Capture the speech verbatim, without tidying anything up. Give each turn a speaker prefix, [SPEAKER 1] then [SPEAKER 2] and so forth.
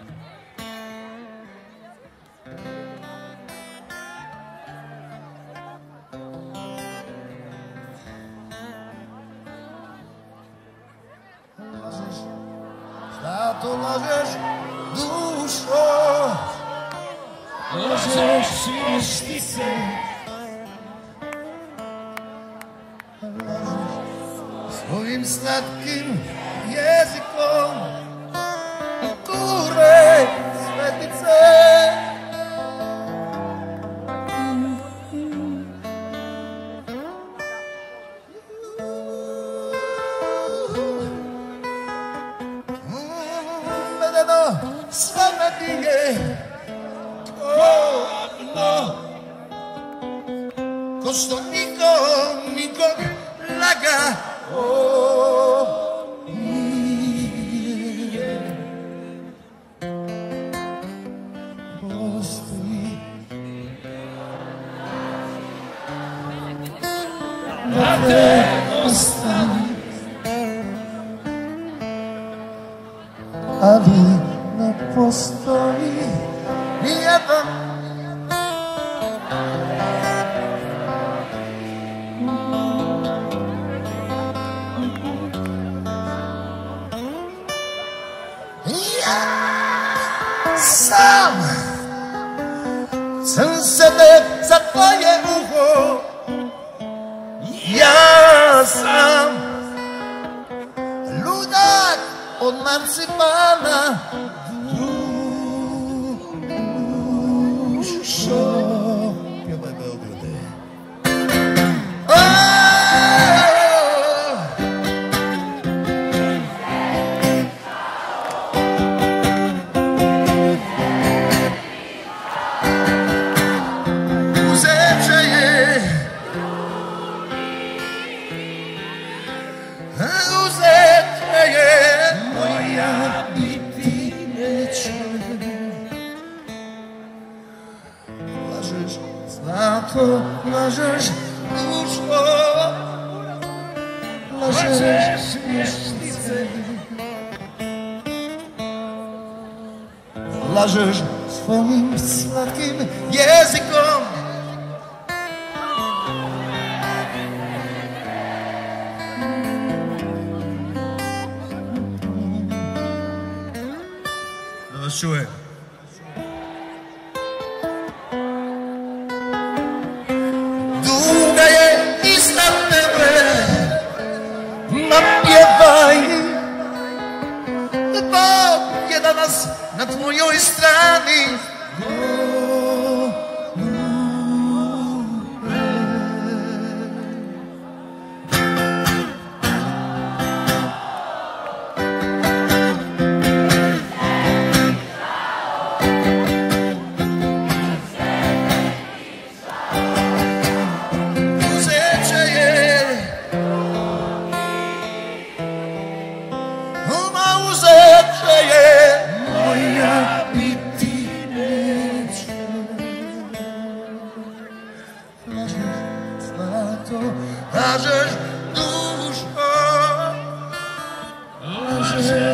[SPEAKER 1] Za to lažeš, dušo, lažeš vještice, lažeš svojim slatkim jezikom, kurve svetice. Svana ti je kodno, ko što nikom, nikog lagao nije. Postoji da te ostavi, ali ne postoji nijedan ja sam sam sebe za tvoje uho, ja sam ludak od marcipana. Dušo, pjevaj Beograde. Uzeće je, uzeće je moja biti neće. Lažeš, zlato, lažeš, dušo, lažeš vještice, lažeš svojim slatkim jezikom. Da vas čuje. Duga je iznad tebe, napjevaj, Bog je danas na tvojoj strani. Lažeš dušo, lažeš